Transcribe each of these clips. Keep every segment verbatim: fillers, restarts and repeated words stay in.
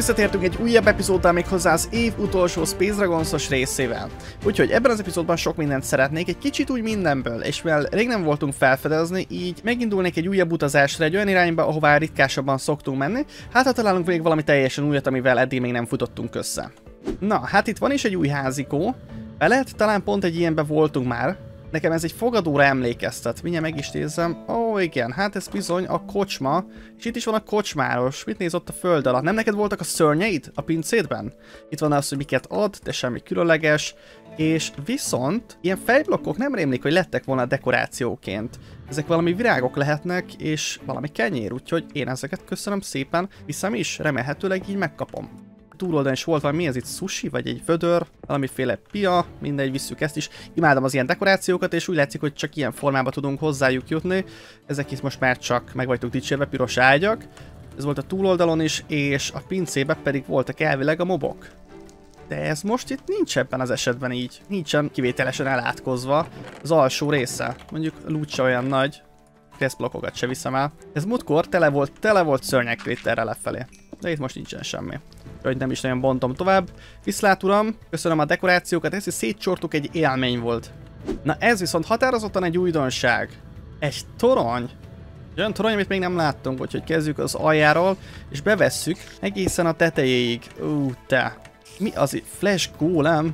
visszatértünk egy újabb epizóddal, még hozzá az év utolsó Space Dragons-os részével. Úgyhogy ebben az epizódban sok mindent szeretnék, egy kicsit úgy mindenből, és mivel rég nem voltunk felfedezni, így megindulnék egy újabb utazásra egy olyan irányba, ahová ritkásabban szoktunk menni, hát ha találunk még valami teljesen újat, amivel eddig még nem futottunk össze. Na, hát itt van is egy új házikó, belet, talán pont egy ilyenben voltunk már. Nekem ez egy fogadóra emlékeztet. Mindjárt meg is nézzem. Ó, igen, hát ez bizony a kocsma. És itt is van a kocsmáros. Mit néz ott a föld alatt? Nem neked voltak a szörnyeid a pincédben? Itt van az, hogy miket ad, de semmi különleges. És viszont ilyen fejblokkok nem rémlik, hogy lettek volna dekorációként. Ezek valami virágok lehetnek, és valami kenyér, úgyhogy én ezeket köszönöm szépen. Viszem is, remélhetőleg így megkapom. Túloldalon is volt valami, mi ez itt, sushi, vagy egy vödör, valamiféle pia, mindegy, visszük ezt is. Imádom az ilyen dekorációkat, és úgy látszik, hogy csak ilyen formában tudunk hozzájuk jutni. Ezek itt most már csak meg vagytok dicsérve, piros ágyak. Ez volt a túloldalon is, és a pincében pedig voltak elvileg a mobok. De ez most itt nincs ebben az esetben így. Nincsen kivételesen elátkozva az alsó része. Mondjuk a loot se olyan nagy. Kreszblokkokat se viszem el. Ez múltkor tele volt, tele volt szörnyekrétterrel lefelé. De itt most nincsen semmi. Hogy nem is nagyon bontom tovább. Viszlát uram, köszönöm a dekorációkat, ezt is szétcsortuk, egy élmény volt. Na ez viszont határozottan egy újdonság. Egy torony. Egy olyan torony, amit még nem láttunk, úgyhogy kezdjük az aljáról, és bevesszük egészen a tetejéig. Ú, te. Mi az itt? Flash Golem?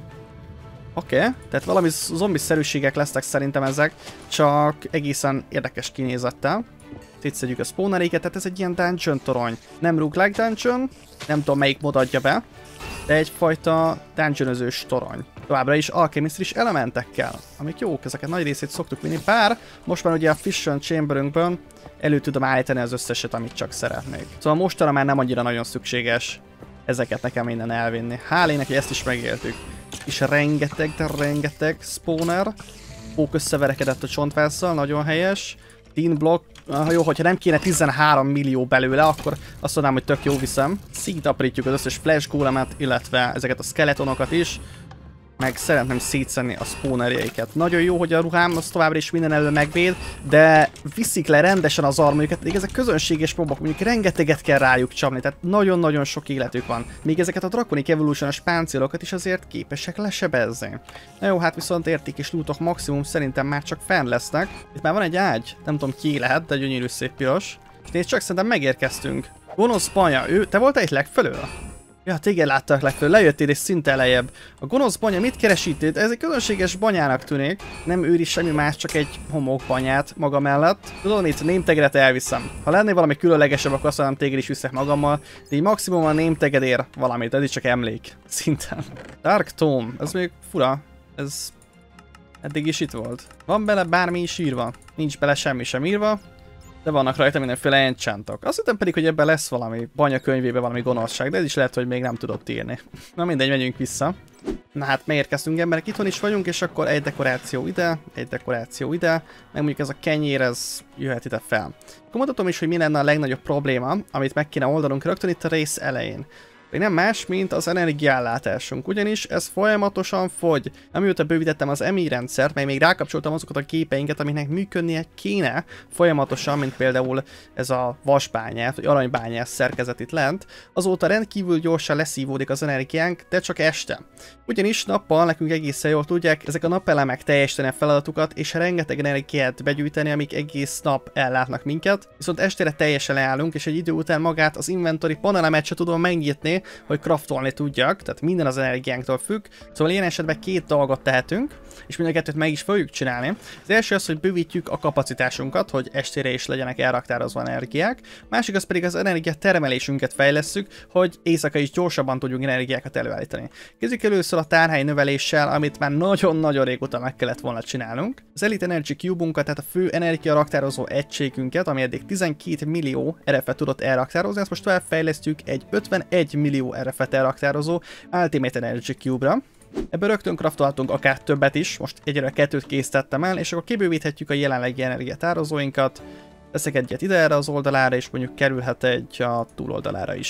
Oké, okay. Tehát valami zombiszerűségek lesznek szerintem ezek, csak egészen érdekes kinézettel. Szétszedjük a spawneréket, tehát ez egy ilyen dungeon torony. Nem roguelike dungeon, nem tudom melyik mod adja be, de egyfajta dungeonözős torony. Továbbra is alchemistris elementekkel, amik jók, ezeket nagy részét szoktuk vinni, bár most már ugye a Fission Chamberünkből elő tudom állítani az összeset, amit csak szeretnék. Szóval mostanra már nem annyira nagyon szükséges ezeket nekem innen elvinni. Hálének, hogy ezt is megéltük. És rengeteg, de rengeteg spawner. Pók összeverekedett a csontvásszal, nagyon helyes. Tin block, ha jó, hogyha nem kéne tizenhárom millió belőle, akkor azt mondanám, hogy tök jó viszem. Szétaprítjuk az összes flash golemet, illetve ezeket a skeletonokat is. Meg szeretném szétszedni a spawnerjeiket. Nagyon jó, hogy a ruhám az továbbra is minden elől megvéd, de viszik le rendesen az armorjukat. Még ezek közönséges mobok, mondjuk rengeteget kell rájuk csapni, tehát nagyon-nagyon sok életük van. Még ezeket a Draconic Evolution-os páncélokat is azért képesek lesebezni. Na jó, hát viszont érték és lootok maximum szerintem már csak fenn lesznek. Itt már van egy ágy, nem tudom ki lehet, de gyönyörű szép piros. Nézd csak, szerintem megérkeztünk. Gonosz banya, ő, te voltál itt legfelől? Ja, téged láttak legfelül, lejöttél és szinte lejjebb. A gonosz banya mit keresítél? Ez egy közönséges banyának tűnik. Nem őri semmi más, csak egy homokbanyát maga mellett. Tudom, itt némtegedet elviszem. Ha lennél valami különlegesebb, akkor azt mondom, téged is viszek magammal. De így maximum a némteged ér valamit, ez is csak emlék. Szinten. Dark Tome, ez még fura. Ez eddig is itt volt. Van bele bármi is írva? Nincs bele semmi sem írva. De vannak rajta mindenféle enchantok. Azt hittem pedig, hogy ebben lesz valami banya könyvében valami gonoszság, de ez is lehet, hogy még nem tudott írni. Na mindegy, menjünk vissza. Na hát megérkeztünk emberek, itthon is vagyunk, és akkor egy dekoráció ide, egy dekoráció ide, meg mondjuk ez a kenyér, ez jöhet ide fel. Akkor mutatom is, hogy mi lenne a legnagyobb probléma, amit meg kéne oldanunk rögtön itt a rész elején. Még nem más, mint az energiállátásunk, ugyanis ez folyamatosan fogy. Amióta bővítettem az emi rendszert, mely még rákapcsoltam azokat a gépeinket, amiknek működnie kéne folyamatosan, mint például ez a vasbányát, vagy aranybányás szerkezet itt lent, azóta rendkívül gyorsan leszívódik az energiánk, de csak este. Ugyanis nappal nekünk egészen jól tudják ezek a napelemek teljesíteni a feladatukat, és rengeteg energiát begyűjteni, amik egész nap ellátnak minket, viszont estére teljesen leállunk, és egy idő után magát az inventory panelemet se tudom megnyitni, hogy craftolni tudjak, tehát minden az energiánktól függ. Szóval ilyen esetben két dolgot tehetünk, és mind a kettőt meg is fogjuk csinálni. Az első az, hogy bővítjük a kapacitásunkat, hogy estére is legyenek elraktározva energiák. Másik az pedig az energia termelésünket fejlesszük, hogy éjszaka is gyorsabban tudjunk energiákat előállítani. Kezdjük először a tárhely növeléssel, amit már nagyon-nagyon régóta meg kellett volna csinálnunk. Az Elite Energy Cube-unkat, tehát a fő energia raktározó egységünket, ami eddig tizenkét millió er ef-et tudott elraktározni, ezt most tovább fejlesztjük egy ötvenegy millió er ef-et elraktározó Ultimate Energy Cube-ra. Ebből rögtön craftolhatunk akár többet is, most egyre kettőt készítettem el, és akkor kibővíthetjük a jelenlegi energiatározóinkat. Teszek egyet ide erre az oldalára, és mondjuk kerülhet egy a túloldalára is.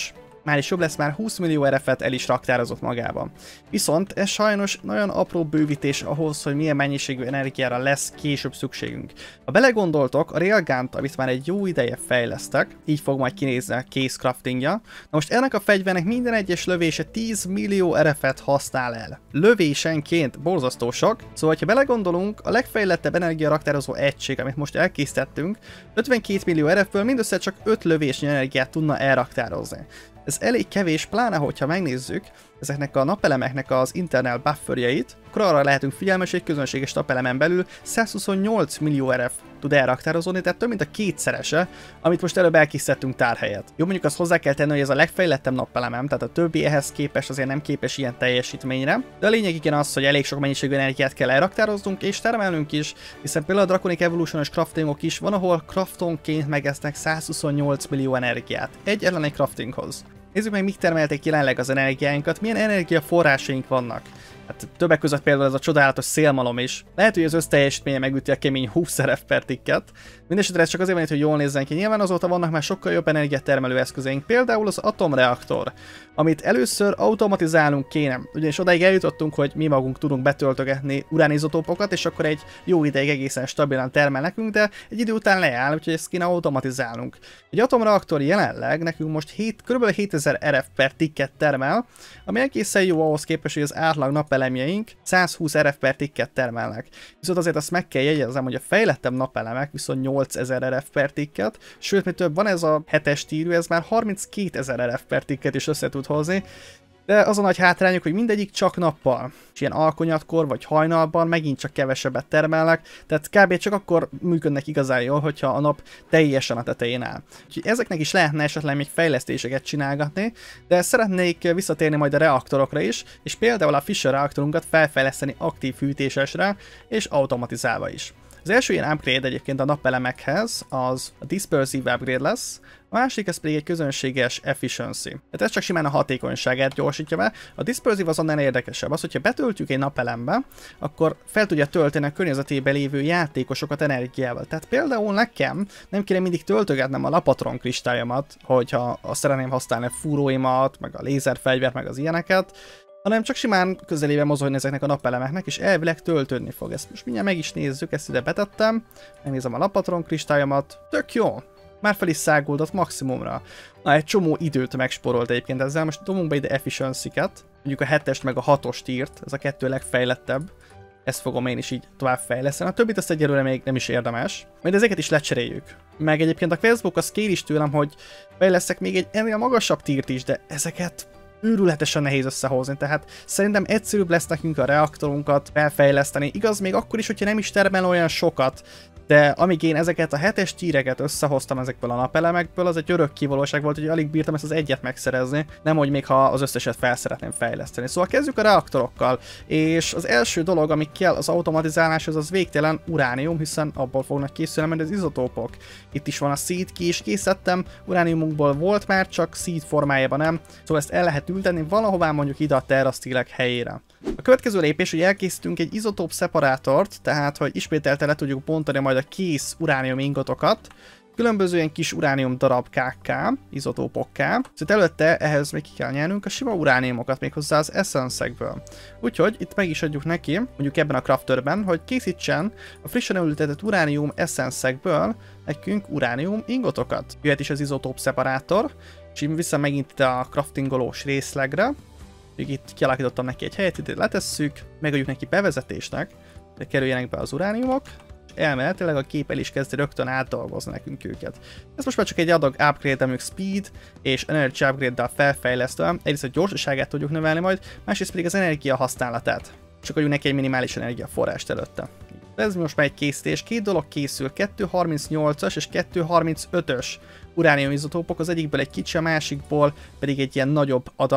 már is jobb lesz, már húsz millió er ef-et el is raktározott magában. Viszont ez sajnos nagyon apró bővítés ahhoz, hogy milyen mennyiségű energiára lesz később szükségünk. Ha belegondoltok, a Railgunt, amit már egy jó ideje fejlesztek, így fog majd kinézni a case craftingja. Na most ennek a fegyvernek minden egyes lövése tíz millió er ef-et használ el. Lövésenként borzasztó sok, szóval ha belegondolunk, a legfejlettebb energiaraktározó egység, amit most elkészítettünk, ötvenkét millió er ef-ből mindössze csak öt lövésnyi energiát tudna elraktározni. Ez elég kevés, pláne hogyha megnézzük ezeknek a napelemeknek az internal bufferjeit, akkor arra lehetünk figyelmes, hogy egy közönséges napelemen belül százhuszonnyolc millió er ef tud elraktározódni, tehát több mint a kétszerese, amit most előbb elkészítettünk tárhelyet. Jó, mondjuk azt hozzá kell tenni, hogy ez a legfejlettebb napelemem, tehát a többi ehhez képest azért nem képes ilyen teljesítményre, de a lényeg igen az, hogy elég sok mennyiségű energiát kell elraktároznunk és termelnünk is, hiszen például a Draconic Evolution-os craftingok is van, ahol craftonként megesznek százhuszonnyolc millió energiát egy elleni craftinghoz. Nézzük meg, mik termelték jelenleg az energiáinkat, milyen energiaforrásaink vannak. Hát többek között például ez a csodálatos szélmalom is. Lehet, hogy az összteljesítménye megüti a kemény húsz er ef per ticket. Mindenesetre ez csak azért van itt, hogy jól nézzen ki. Nyilván azóta vannak már sokkal jobb energiatermelő eszközeink, például az atomreaktor, amit először automatizálnunk kéne. Ugyanis odáig eljutottunk, hogy mi magunk tudunk betöltögetni uránizotópokat, és akkor egy jó ideig egészen stabilan termel nekünk, de egy idő után leáll, úgyhogy ezt kéne automatizálnunk. Egy atomreaktor jelenleg nekünk most kb. hétezer er ef per ticket termel, ami egészen jó ahhoz képest, hogy az átlag napelemjeink százhúsz er ef per ticket termelnek. Viszont azért azt meg kell jegyeznem, hogy a fejlettebb napelemek viszont nyolcezer er ef per ticket, sőt, mi több van, ez a hetes tírű, ez már harminckétezer er ef per ticket is össze tud hozni. De az a nagy hátrányuk, hogy mindegyik csak nappal. És ilyen alkonyatkor vagy hajnalban megint csak kevesebbet termelnek, tehát kb. Csak akkor működnek igazán jól, hogyha a nap teljesen a tetején áll. Úgyhogy ezeknek is lehetne esetleg még fejlesztéseket csinálgatni, de szeretnék visszatérni majd a reaktorokra is, és például a Fisher reaktorunkat felfejleszteni aktív hűtésesre és automatizálva is. Az első ilyen upgrade egyébként a napelemekhez az a Dispersive upgrade lesz, a másik ez pedig egy közönséges efficiency. Tehát ez csak simán a hatékonyságát gyorsítja be. A Dispersive az annál érdekesebb. Az, hogyha betöltjük egy napelembe, akkor fel tudja tölteni a környezetében lévő játékosokat energiával. Tehát például nekem nem kéne mindig töltögetnem a lapatron kristályomat, hogyha azt szeretném használni a fúróimat, meg a lézerfegyvert, meg az ilyeneket, hanem csak simán közelében mozogni ezeknek a napelemeknek, és elvileg töltődni fog. Ezt most mindjárt meg is nézzük, ezt ide betettem, megnézem a lapatron kristályomat, tök jó! Már fel is száguldott maximumra. Na, egy csomó időt megsporolt egyébként ezzel, most dobunk be ide efficiency-ket, mondjuk a hetest meg a hatost írt, ez a kettő legfejlettebb. Ezt fogom én is így tovább fejleszteni. A többit azt egyelőre még nem is érdemes. Majd ezeket is lecseréljük. Meg egyébként a Questbook az kér is tőlem, hogy fejlesztek még egy ennél magasabb tírt is, de ezeket őrületesen nehéz összehozni, tehát szerintem egyszerűbb lesz nekünk a reaktorunkat felfejleszteni. Igaz, még akkor is, hogyha nem is termel olyan sokat, de amíg én ezeket a hetes tíreket összehoztam ezekből a napelemekből, az egy örök kivalóság volt, hogy alig bírtam ezt az egyet megszerezni, nemhogy még ha az összeset fel szeretném fejleszteni. Szóval kezdjük a reaktorokkal, és az első dolog, ami kell az automatizáláshoz, az végtelen uránium, hiszen abból fognak készülni majd az izotópok. Itt is van a seed, ki is készítettem, urániumunkból volt már, csak seed formájában nem, szóval ezt el lehet ültetni valahová, mondjuk ide a terrasztílek helyére. A következő lépés, hogy elkészítünk egy izotóp szeparátort, tehát hogy ismételten le tudjuk bontani majd a kész uránium ingotokat, különböző ilyen kis uránium darabkákká, izotópokká, szóval előtte ehhez még ki kell nyernünk a sima urániumokat, méghozzá az essence-ekből. Úgyhogy itt meg is adjuk neki, mondjuk ebben a crafterben, hogy készítsen a frissen elültetett uránium essence-ekből nekünk uránium ingotokat. Jöhet is az izotóp szeparátor, és így vissza megint itt a craftingolós részlegre. Itt kialakítottam neki egy helyet, itt letesszük, megadjuk neki bevezetésnek, de kerüljenek be az urániumok, és elméletileg a kép el is kezdi rögtön átdolgozni nekünk őket. Ez most már csak egy adag upgrade, amik speed és energy upgrade-del felfejlesztve, egyrészt a gyorsaságát tudjuk növelni majd, másrészt pedig az energia használatát. Csak adjuk neki egy minimális energiaforrást előtte. Ez most már egy készítés, két dolog készül, kettő harmincnyolcas és kettő harmincötös uránium izotópok, az egyikből egy kicsi, a másikból pedig egy ilyen nagyobb adag.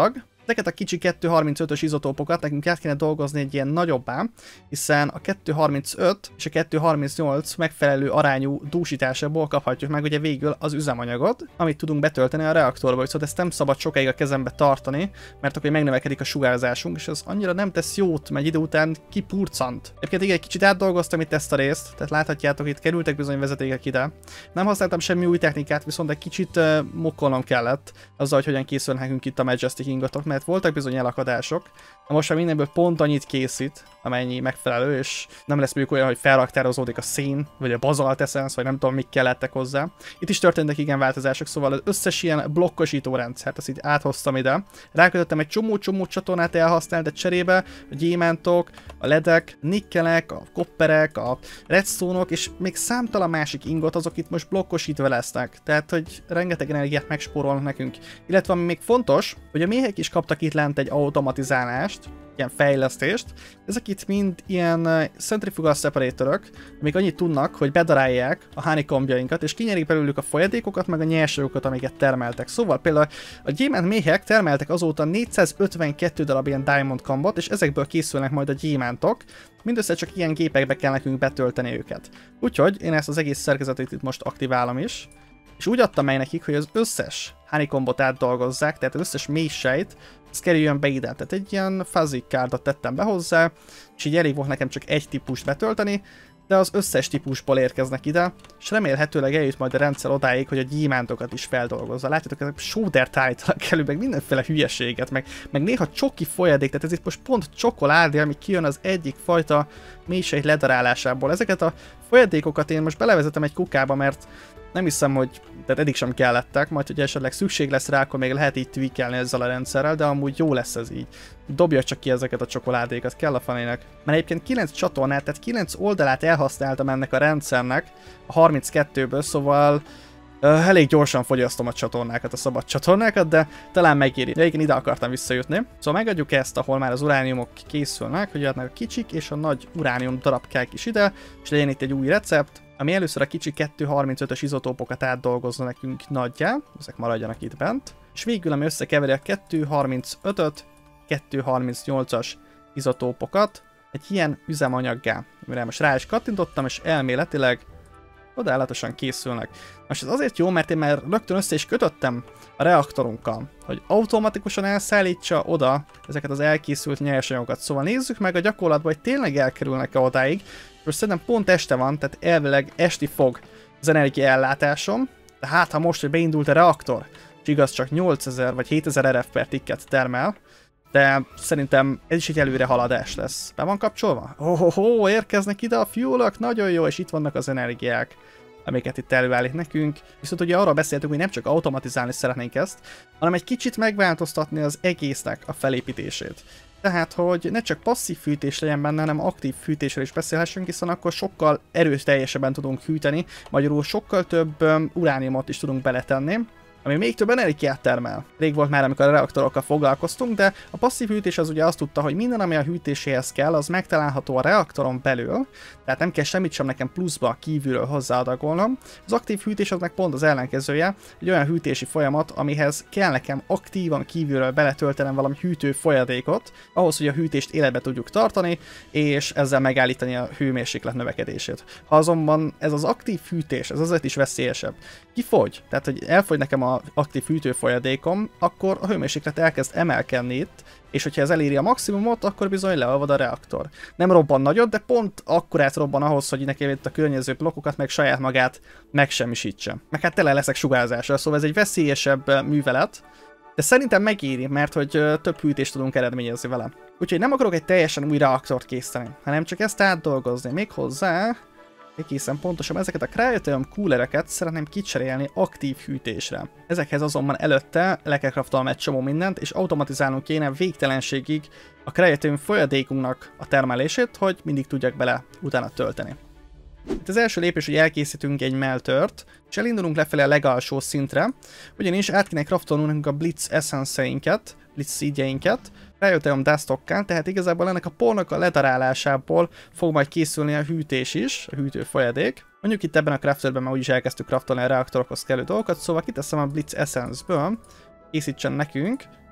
Ezeket a kicsi kettő harmincötös izotópokat nekünk át kéne dolgozni egy ilyen nagyobbá, hiszen a kettő harmincöt és a kettő harmincnyolc megfelelő arányú dúsításából kaphatjuk meg ugye végül az üzemanyagot, amit tudunk betölteni a reaktorba, viszont ezt nem szabad sokáig a kezembe tartani, mert akkor megnövekedik a sugárzásunk, és ez annyira nem tesz jót, mert idő után kipurcant. Egyébként igen, egy kicsit átdolgoztam itt ezt a részt, tehát láthatjátok, itt kerültek bizony vezetékek ide. Nem használtam semmi új technikát, viszont egy kicsit uh, mokkolnom kellett azzal, hogy hogyan készül nekünk itt a Majestic ingotok, mert voltak bizony elakadások. Na most már mindenből pont annyit készít, amennyi megfelelő, és nem lesz mondjuk olyan, hogy felraktározódik a szén, vagy a bazalt essence, vagy nem tudom, mik kellettek hozzá. Itt is történtek igen változások, szóval az összes ilyen blokkosító rendszert, azt így áthoztam ide. Rákötöttem egy csomó-csomó csatornát elhasznált, de cserébe a gyémántok, a ledek, nikkelek, a kopperek, a redstone-ok, és még számtalan másik ingot, azok itt most blokkosítva lesznek. Tehát, hogy rengeteg energiát megspórolnak nekünk. Illetve ami még fontos, hogy a méhek is kaptak itt lent egy automatizálást, ilyen fejlesztést. Ezek itt mind ilyen uh, centrifugal separatorok, amik annyit tudnak, hogy bedarálják a honeycombjainkat, és kinyerik belőlük a folyadékokat, meg a nyersanyagokat, amiket termeltek. Szóval például a gyémánt méhek termeltek azóta négyszázötvenkettő darab ilyen diamond combot, és ezekből készülnek majd a gyémántok. Mindössze csak ilyen gépekbe kell nekünk betölteni őket. Úgyhogy én ezt az egész szerkezetet itt most aktiválom is. És úgy adtam meg nekik, hogy az összes honeycombot átdolgozzák, tehát az összes mélysejt, ez kerüljön be ide. Tehát egy ilyen fuzzy cardot tettem be hozzá, és így elég volt nekem csak egy típust betölteni, de az összes típusból érkeznek ide, és remélhetőleg eljut majd a rendszer odáig, hogy a gyémántokat is feldolgozza. Látjátok, ezek shoulder title-ak elő, meg mindenféle hülyeséget, meg, meg néha csoki folyadék, tehát ez itt most pont csokoládé, ami kijön az egyik fajta mélysejt ledarálásából. Ezeket a folyadékokat én most belevezetem egy kukába, mert nem hiszem, hogy tehát eddig sem kellettek, majd hogy esetleg szükség lesz rá, akkor még lehet így tweakelni ezzel a rendszerrel, de amúgy jó lesz ez így. Dobja csak ki ezeket a csokoládékat, kell a fanének. Mert egyébként kilenc csatornát, tehát kilenc oldalát elhasználtam ennek a rendszernek a harminckettőből, szóval uh, elég gyorsan fogyasztom a csatornákat, a szabad csatornákat, de talán megéri. De igen, ide akartam visszajutni. Szóval megadjuk ezt, ahol már az urániumok készülnek, hogy adnak a kicsik és a nagy uránium darabkák is ide, és legyen itt egy új recept, ami először a kicsi kettő harmincötös izotópokat átdolgozza nekünk nagyjá, ezek maradjanak itt bent, és végül ami összekeveri a kettő harmincötöt, kettő harmincnyolcas izotópokat egy ilyen üzemanyaggá, amire most rá is kattintottam, és elméletileg csodálatosan készülnek. Most ez azért jó, mert én már rögtön össze is kötöttem a reaktorunkkal, hogy automatikusan elszállítsa oda ezeket az elkészült nyersanyagokat. Szóval nézzük meg a gyakorlatban, hogy tényleg elkerülnek-e odáig. Most szerintem pont este van, tehát elvileg esti fog az energiaellátásom. De hát ha most, hogy beindult a reaktor, és igaz csak nyolcezer vagy hétezer er ef per ticket termel, de szerintem ez is egy előre haladás lesz. Be van kapcsolva? Oh, oh, oh, érkeznek ide a fuelok, nagyon jó, és itt vannak az energiák, amiket itt előállít nekünk. Viszont ugye arról beszéltünk, hogy nem csak automatizálni szeretnénk ezt, hanem egy kicsit megváltoztatni az egésznek a felépítését. Tehát, hogy ne csak passzív fűtés legyen benne, hanem aktív fűtésről is beszélhessünk, hiszen akkor sokkal erőteljesebben tudunk hűteni, magyarul sokkal több um, urániumot is tudunk beletenni, ami még több energiát termel. Rég volt már, amikor a reaktorokkal foglalkoztunk, de a passzív hűtés az ugye azt tudta, hogy minden, ami a hűtéséhez kell, az megtalálható a reaktoron belül, tehát nem kell semmit sem nekem pluszba kívülről hozzáadagolnom. Az aktív hűtés az meg pont az ellenkezője, egy olyan hűtési folyamat, amihez kell nekem aktívan kívülről beletöltenem valami hűtő folyadékot, ahhoz, hogy a hűtést életbe tudjuk tartani, és ezzel megállítani a hőmérséklet növekedését. Ha azonban ez az aktív hűtés, ez azért is veszélyesebb. Kifogy, tehát hogy elfogy nekem a aktív hűtőfolyadékom, akkor a hőmérséklet elkezd emelkedni itt, és hogyha ez eléri a maximumot, akkor bizony leolvad a reaktor. Nem robban nagyot, de pont akkorát robban ahhoz, hogy nekem itt a környező blokkokat meg saját magát megsemmisítse. Meg hát tele leszek sugárzással, szóval ez egy veszélyesebb művelet, de szerintem megéri, mert hogy több hűtést tudunk eredményezni vele. Úgyhogy nem akarok egy teljesen új reaktort készíteni, hanem csak ezt átdolgozni. Még hozzá egészen pontosan ezeket a Cryo-Therm coolereket szeretném kicserélni aktív hűtésre. Ezekhez azonban előtte le kell craftolnom egy csomó mindent, és automatizálnunk kéne végtelenségig a Cryo-Therm folyadékunknak a termelését, hogy mindig tudjak bele utána tölteni. Itt az első lépés, hogy elkészítünk egy meltört, és elindulunk lefelé a legalsó szintre, ugyanis át kéne craftolnunk a Blitz Essence-einket, Blitz seedjeinket, Cryo-Therm Dust-okkal, tehát igazából ennek a pornak a ledarálásából fog majd készülni a hűtés is, a hűtő folyadék. Mondjuk itt ebben a crafterben már úgyis elkezdtük craftolni a reaktorokhoz kellő dolgokat, szóval kiteszem a Blitz Essence-ből, készítsen nekünk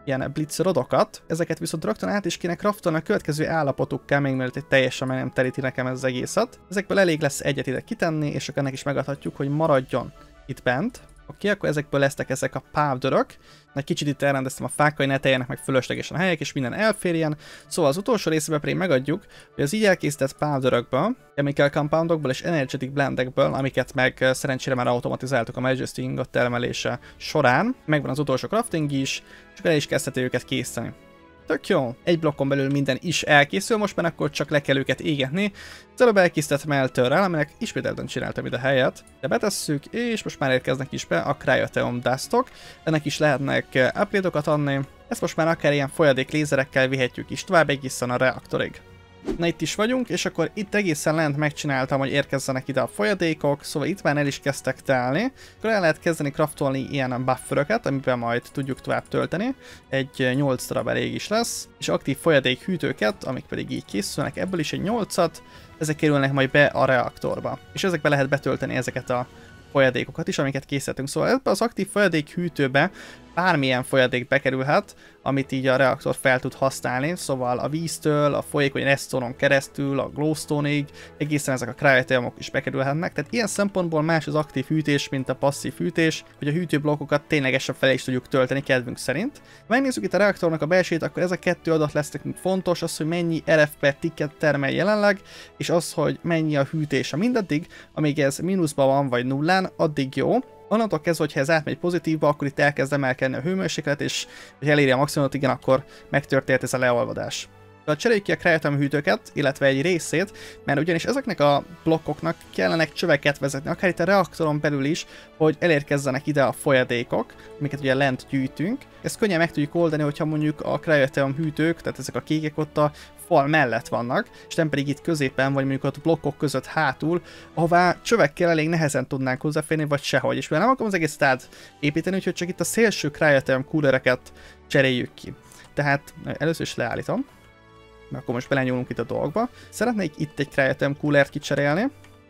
ilyen blitz rodokat, ezeket viszont rögtön át is kéne craftolni a következő állapotukká, még mielőtt egy teljesen meg nem teríti nekem ez az egészet. Ezekből elég lesz egyet ide kitenni, és akkor ennek is megadhatjuk, hogy maradjon itt bent. Oké, akkor ezekből lesznek ezek a powderök. Egy kicsit itt elrendeztem a fákkal, hogy ne teljenek meg fölöslegesen a helyek, és minden elférjen. Szóval az utolsó részében pedig megadjuk, hogy az így elkészített powderökből, chemical compoundokból és energetic blendekből, amiket meg szerencsére már automatizáltuk a Majesty ingot termelése során. Megvan az utolsó crafting is, és el is kezdheti őket készíteni. Tök jó. Egy blokkon belül minden is elkészül, most már akkor csak le kell őket égetni. Az előbb elkészített meltörrel, aminek ismételten csináltam ide helyet. De betesszük, és most már érkeznek is be a Cryotheum Dustok. Ennek is lehetnek upgrade-okat adni. Ezt most már akár ilyen folyadék lézerekkel vihetjük is tovább egészen a reaktorig. Na itt is vagyunk, és akkor itt egészen lent megcsináltam, hogy érkezzenek ide a folyadékok, szóval itt már el is kezdtek telni. Akkor el lehet kezdeni craftolni ilyen bufferöket, amiben majd tudjuk tovább tölteni. Egy nyolc darab elég is lesz, és aktív folyadék hűtőket, amik pedig így készülnek, ebből is egy nyolcat, ezek kerülnek majd be a reaktorba. És ezekbe lehet betölteni ezeket a folyadékokat is, amiket készítünk. Szóval ebbe az aktív folyadék hűtőbe bármilyen folyadék bekerülhet, amit így a reaktor fel tud használni, szóval a víztől, a folyékony redstone-on keresztül, a glowstone-ig, egészen ezek a cryotheumok is bekerülhetnek. Tehát ilyen szempontból más az aktív hűtés, mint a passzív hűtés, hogy a hűtőblokkokat ténylegesen fel is tudjuk tölteni kedvünk szerint. Ha megnézzük itt a reaktornak a belsejét, akkor ez a kettő adat lesz nekünk fontos, az, hogy mennyi er ef per ticket termel jelenleg, és az, hogy mennyi a hűtése mindaddig, amíg ez mínuszban van vagy nullán, addig jó. Onnantól kezdve, hogyha ez átmegy pozitívba, akkor itt elkezd emelkedni a hőmérséklet, és hogy eléri a maximumot, igen, akkor megtörtént ez a leolvadás. De cseréljük ki a cryotheum hűtőket, illetve egy részét, mert ugyanis ezeknek a blokkoknak kellenek csöveket vezetni, akár itt a reaktoron belül is, hogy elérkezzenek ide a folyadékok, amiket ugye lent gyűjtünk. Ezt könnyen meg tudjuk oldani, hogyha mondjuk a cryotheum hűtők, tehát ezek a kékek ott a fal mellett vannak, és nem pedig itt középen, vagy mondjuk ott a blokkok között hátul, ahová csövekkel elég nehezen tudnánk hozzáférni, vagy sehogy. És mivel nem akarom az egészet átépíteni, úgyhogy csak itt a szélső cryotheum coolereket cseréljük ki. Tehát először is leállítom. Mert akkor most belenyúlunk itt a dolgba. Szeretnék itt egy cryotheum coolert kicserélni.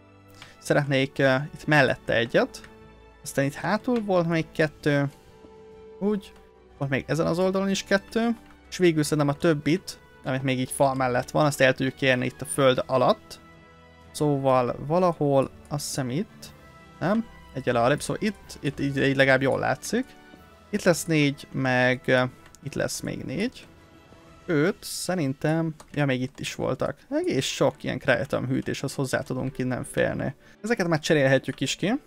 Szeretnék uh, itt mellette egyet. Aztán itt hátul volt még kettő. Úgy. Volt még ezen az oldalon is kettő. És végül szerintem a többit, amit még így fal mellett van, azt el tudjuk érni itt a föld alatt. Szóval valahol, azt hiszem itt. Nem? Egyel arrébb. Szóval itt, itt így, így legalább jól látszik. Itt lesz négy, meg uh, itt lesz még négy. öt, szerintem, ja még itt is voltak. Egész sok ilyen cryotheum hűtéshez hozzá tudunk innen férni. Ezeket már cserélhetjük is ki.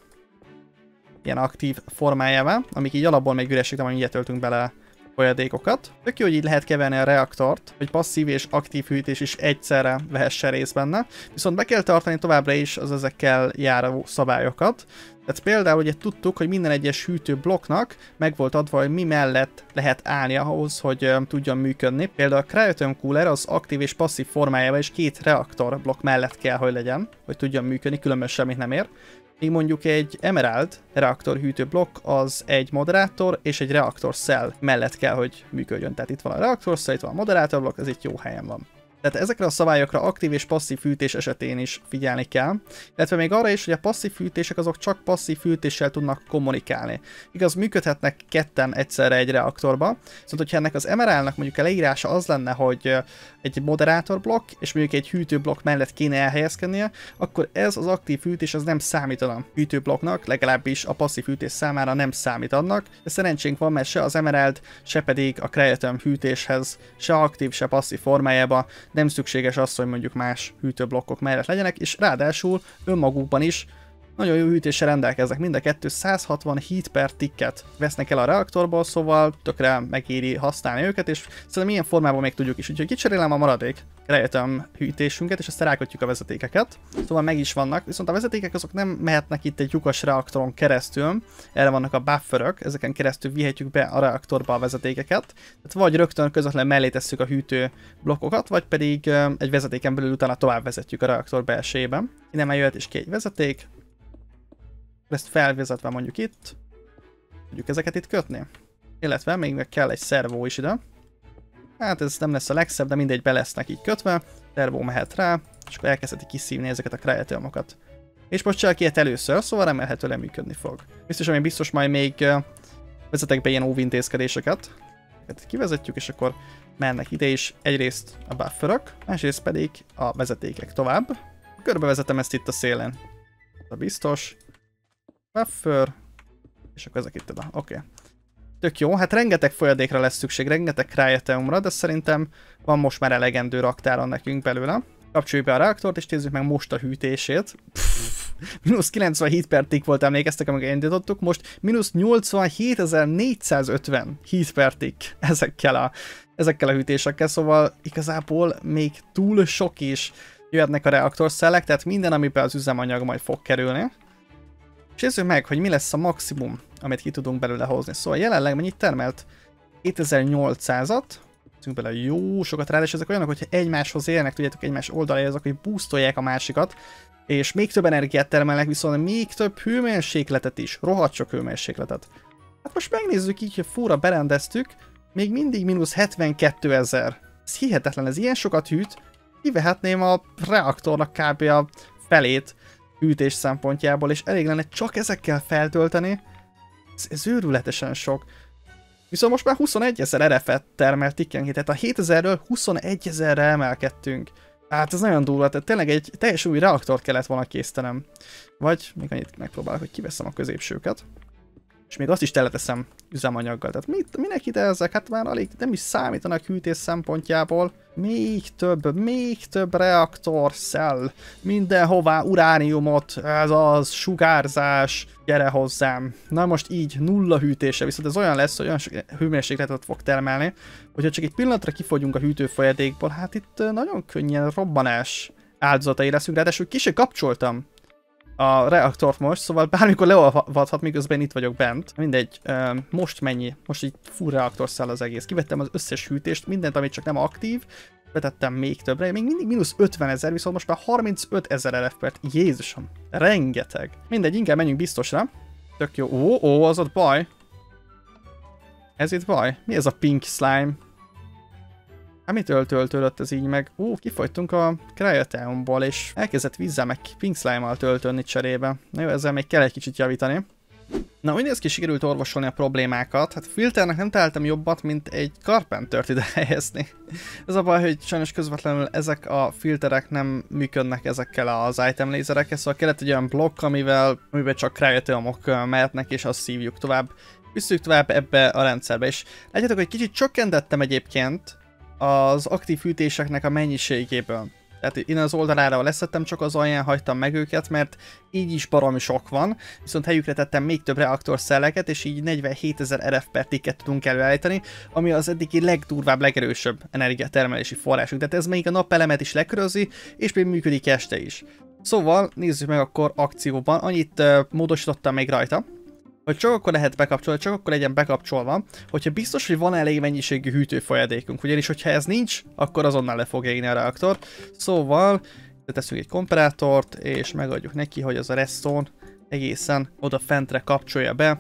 Ilyen aktív formájával, amik így alapból még üresek, de majd mindjárt töltünk bele folyadékokat. Tök jó, hogy így lehet keverni a reaktort, hogy passzív és aktív hűtés is egyszerre vehessen részt benne. Viszont be kell tartani továbbra is az ezekkel járó szabályokat. Tehát például ugye tudtuk, hogy minden egyes hűtőblokknak meg volt adva, hogy mi mellett lehet állni ahhoz, hogy um, tudjon működni. Például a cryotheum cooler az aktív és passzív formájában is két reaktorblokk mellett kell, hogy legyen, hogy tudjon működni, különben semmit nem ér. Míg mondjuk egy Emerald reaktor hűtőblokk az egy moderátor és egy reaktor cell mellett kell, hogy működjön. Tehát itt van a reaktor cell, itt van a moderátorblokk, ez itt jó helyen van. Tehát ezekre a szabályokra aktív és passzív fűtés esetén is figyelni kell, illetve még arra is, hogy a passzív fűtések azok csak passzív fűtéssel tudnak kommunikálni. Igaz, működhetnek ketten egyszerre egy reaktorba, szóval hogyha ennek az Emeraldnak mondjuk a leírása az lenne, hogy egy moderátorblokk és mondjuk egy hűtőblokk mellett kéne elhelyezkednie, akkor ez az aktív fűtés az nem számítana hűtőblokknak, legalábbis a passzív fűtés számára nem számít annak, de szerencsénk van, mert se az Emerald, se pedig a cryotheum hűtéshez, se aktív, se passzív formájában nem szükséges az, hogy mondjuk más hűtőblokkok mellett legyenek, és ráadásul önmagukban is nagyon jó hűtéssel rendelkeznek. Mind a kettő száz hatvan heat per ticket vesznek el a reaktorból, szóval tökre megéri használni őket, és szerintem ilyen formában még tudjuk is. Úgyhogy kicserélem a maradék cryotheum hűtésünket, és aztán rákötjük a vezetékeket. Szóval meg is vannak, viszont a vezetékek azok nem mehetnek itt egy lyukas reaktoron keresztül, erre vannak a bufferök, ezeken keresztül vihetjük be a reaktorba a vezetékeket. Tehát vagy rögtön közvetlenül mellé tesszük a hűtő blokkokat, vagy pedig egy vezetéken belül utána tovább vezetjük a reaktor belsejében. Innen már jöhet is ki egy vezeték. Ezt felvezetve mondjuk itt, tudjuk ezeket itt kötni. Illetve még kell egy szervó is ide. Hát ez nem lesz a legszebb, de mindegy, be lesznek így kötve. Szervó mehet rá, és akkor elkezdheti kiszívni ezeket a cryotheumokat. És most csak ilyet először, szóval remélhetően működni fog. Biztos, hogy biztos majd még vezetek be ilyen óvintézkedéseket. ezeket kivezetjük, és akkor mennek ide is egyrészt a bufferök, másrészt pedig a vezetékek tovább. Körbevezetem ezt itt a szélen. Ez biztos. Buffer. És akkor ezek itt oda. Oké. Okay. Tök jó. Hát rengeteg folyadékra lesz szükség, rengeteg cryoteumra, de szerintem van most már elegendő raktáron nekünk belőle. Kapcsoljuk be a reaktort, és nézzük meg most a hűtését. mínusz kilencvenhét per tick volt, emlékeztek, amikor indítottuk, most mínusz nyolcvanhétezer-négyszázötven heat per tick ezekkel a, ezekkel a hűtésekkel, szóval igazából még túl sok is jöhetnek a reaktorszellek, tehát minden, amiben az üzemanyag majd fog kerülni. És nézzük meg, hogy mi lesz a maximum, amit ki tudunk belőle hozni. Szóval jelenleg mennyit termelt? kétezer-nyolcszázat. Tűnk bele jó sokat rá, és ezek olyanok, hogyha egymáshoz érnek, tudjátok, egymás oldalára, azok, hogy boostolják a másikat, és még több energiát termelnek, viszont még több hőmérsékletet is, rohadt sok hőmérsékletet. Hát most megnézzük így, hogy fúra berendeztük, még mindig mínusz hetvenkétezer. Ez hihetetlen, ez ilyen sokat hűt, kivehetném a reaktornak kb. A felét hűtés szempontjából, és elég lenne csak ezekkel feltölteni. Ez, ez őrületesen sok. Viszont most már huszonegyezer er ef-et termelt tickenként, tehát a hétezerről huszonegyezerre emelkedtünk. Hát ez nagyon durva, tehát tényleg egy teljesen új reaktort kellett volna készítenem. Vagy még annyit megpróbálok, hogy kiveszem a középsőket. És még azt is teleteszem üzemanyaggal. Tehát mit, minek ide ezek? Hát már alig nem is számítanak hűtés szempontjából. Még több, még több reaktorszell. Mindenhová urániumot, ez az, sugárzás, gyere hozzám. Na most így nulla hűtése, viszont ez olyan lesz, hogy olyan hőmérsékletet fog termelni, hogyha csak egy pillanatra kifogyunk a hűtőfolyadékból, hát itt nagyon könnyen robbanás áldozatai leszünk, ráadásul ki se kapcsoltam a reaktort most, szóval bármikor leolvadhat, miközben itt vagyok bent. Mindegy, most mennyi? Most így full reaktorszell az egész. Kivettem az összes hűtést, mindent, amit csak nem aktív, betettem még többre, még mindig mínusz ötvenezer, viszont most már harmincötezer er ef per. Jézusom, rengeteg. Mindegy, inkább menjünk biztosra. Tök jó. Ó, ó, az ott baj. Ez itt baj. Mi ez a pink slime? Hát mitől töltődött ez így meg? Ó, kifogytunk a cryoteumból, és elkezdett vízzel meg pink slime-mal töltődni cserébe. Na jó, ezzel még kell egy kicsit javítani. Na, úgy néz ki, sikerült orvosolni a problémákat. Hát filternek nem találtam jobbat, mint egy Carpentert ide helyezni. Ez a baj, hogy sajnos közvetlenül ezek a filterek nem működnek ezekkel az item lézerekkel, szóval kellett egy olyan blokk, amivel, amivel csak cryoteumok mehetnek, és azt szívjuk tovább. Visszük tovább ebbe a rendszerbe, és látjátok, hogy kicsit csökkentettem egyébként az aktív hűtéseknek a mennyiségéből. Tehát innen az oldalára leszettem, csak az alján hagytam meg őket, mert így is baromi sok van, viszont helyükre tettem még több reaktorszelleket, és így negyvenhétezer er ef per ticket tudunk előállítani, ami az eddigi legdurvább, legerősebb energiatermelési forrásunk. Tehát ez még a napelemet is lekörözi, és még működik este is. Szóval nézzük meg akkor akcióban, annyit uh, módosítottam még rajta, hogy csak akkor lehet bekapcsolni, csak akkor legyen bekapcsolva, hogyha biztos, hogy van elég mennyiségű hűtőfolyadékunk, ugyanis hogyha ez nincs, akkor azonnal le fog égni a reaktor. Szóval teszünk egy komparátort, és megadjuk neki, hogy az a redstone egészen oda fentre kapcsolja be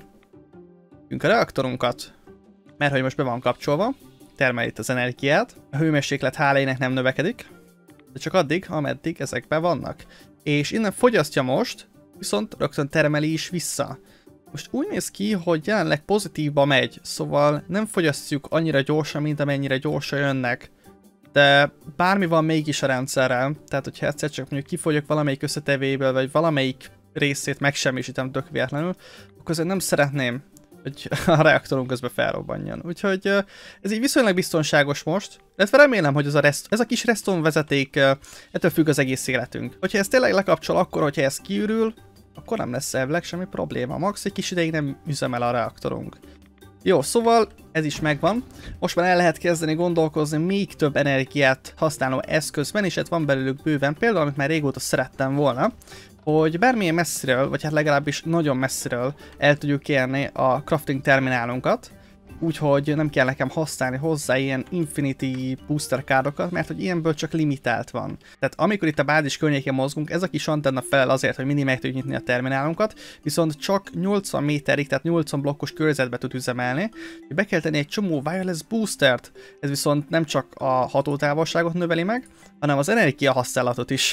a reaktorunkat, mert hogy most be van kapcsolva, termel itt az energiát, a hőmérséklet háláinek nem növekedik, de csak addig, ameddig ezek be vannak. És innen fogyasztja most, viszont rögtön termeli is vissza. Most úgy néz ki, hogy jelenleg pozitívba megy, szóval nem fogyasztjuk annyira gyorsan, mint amennyire gyorsan jönnek. De bármi van mégis a rendszerrel, tehát hogyha egyszer csak mondjuk kifogyok valamelyik összetevőjéből, vagy valamelyik részét megsemmisítem tök véletlenül, akkor azért nem szeretném, hogy a reaktorunk közben felrobbanjon. Úgyhogy ez így viszonylag biztonságos most, illetve remélem, hogy ez a, rest, ez a kis redstone vezeték, ettől függ az egész életünk. Hogyha ez tényleg lekapcsol akkor, hogyha ez kiürül, akkor nem lesz elvileg semmi probléma. Max egy kis ideig nem üzemel a reaktorunk. Jó, szóval ez is megvan. Most már el lehet kezdeni gondolkozni még több energiát használó eszközben, és hát van belőlük bőven. Például, amit már régóta szerettem volna, hogy bármilyen messziről, vagy hát legalábbis nagyon messziről el tudjuk érni a crafting terminálunkat, úgyhogy nem kell nekem használni hozzá ilyen Infinity booster károkat, mert hogy ilyenből csak limitált van. Tehát amikor itt a bázis környékén mozgunk, ez a kis antenna felel azért, hogy mindig meg tudjuk nyitni a terminálunkat, viszont csak nyolcvan méterig, tehát nyolcvan blokkos körzetbe tud üzemelni. Be kell tenni egy csomó wireless boostert, ez viszont nem csak a hatótávolságot növeli meg, hanem az energiahasználatot is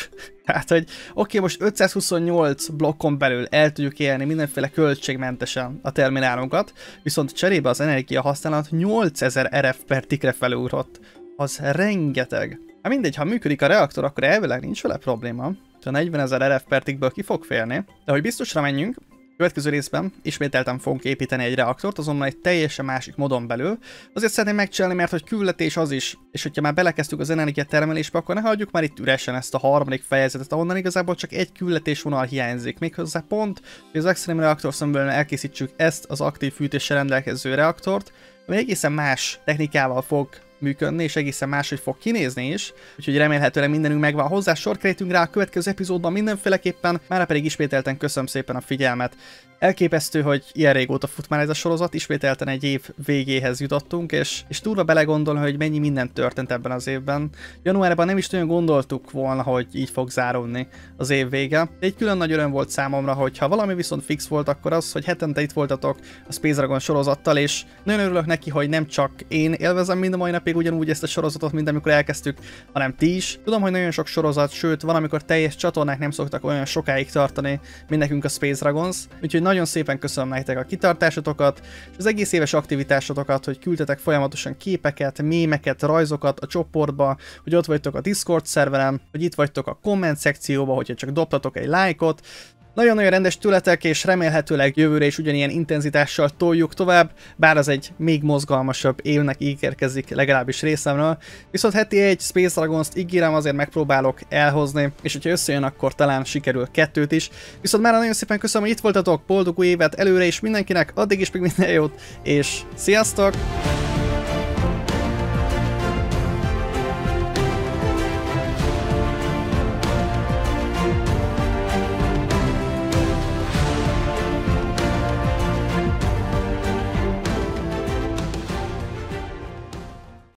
Hát, hogy oké, most ötszázhuszonnyolc blokkon belül el tudjuk élni mindenféle költségmentesen a terminálunkat, viszont cserébe az energia használat nyolcezer er ef per tickre felugrott. Az rengeteg. Hát mindegy, ha működik a reaktor, akkor elvileg nincs vele probléma. A negyvenezer er ef per tickből ki fog férni. De hogy biztosra menjünk, következő részben ismételten fogunk építeni egy reaktort, azonban egy teljesen másik modon belül. Azért szeretném megcsinálni, mert hogy küldetés az is, és hogyha már belekezdtük az energiatermelésbe, akkor ne hagyjuk már itt üresen ezt a harmadik fejezetet, ahonnan igazából csak egy küldetésvonal hiányzik. Méghozzá pont, hogy az Extreme Reactor Assembly-ben elkészítsük ezt az aktív fűtéssel rendelkező reaktort, ami egészen más technikával fog működni, és egészen máshogy fog kinézni is, úgyhogy remélhetőleg mindenünk megvan hozzá, sor kerítünk rá a következő epizódban mindenféleképpen, mára pedig ismételten köszönöm szépen a figyelmet. Elképesztő, hogy ilyen régóta fut már ez a sorozat, ismételten egy év végéhez jutottunk, és, és durva belegondolni, hogy mennyi minden történt ebben az évben. Januárban nem is nagyon gondoltuk volna, hogy így fog zárulni az év vége. De egy külön nagy öröm volt számomra, hogy ha valami viszont fix volt, akkor az, hogy hetente itt voltatok a Space Dragon sorozattal, és nagyon örülök neki, hogy nem csak én élvezem mind a mai napig ugyanúgy ezt a sorozatot, mint amikor elkezdtük, hanem ti is. Tudom, hogy nagyon sok sorozat, sőt, van, amikor teljes csatornák nem szoktak olyan sokáig tartani, mint nekünk a Space Dragons, úgyhogy nagyon szépen köszönöm nektek a kitartásotokat, és az egész éves aktivitásotokat, hogy küldtetek folyamatosan képeket, mémeket, rajzokat a csoportba, hogy ott vagytok a Discord szerverem, hogy itt vagytok a komment szekcióba, hogyha csak dobtatok egy lájkot. Nagyon-nagyon rendes tőletek, és remélhetőleg jövőre is ugyanilyen intenzitással toljuk tovább, bár az egy még mozgalmasabb évnek ígérkezik, legalábbis részemről. Viszont heti egy Space Dragons-t ígérem, azért megpróbálok elhozni, és hogyha összejön, akkor talán sikerül kettőt is. Viszont már nagyon szépen köszönöm, hogy itt voltatok, boldog új évet előre is mindenkinek, addig is még minden jót, és sziasztok!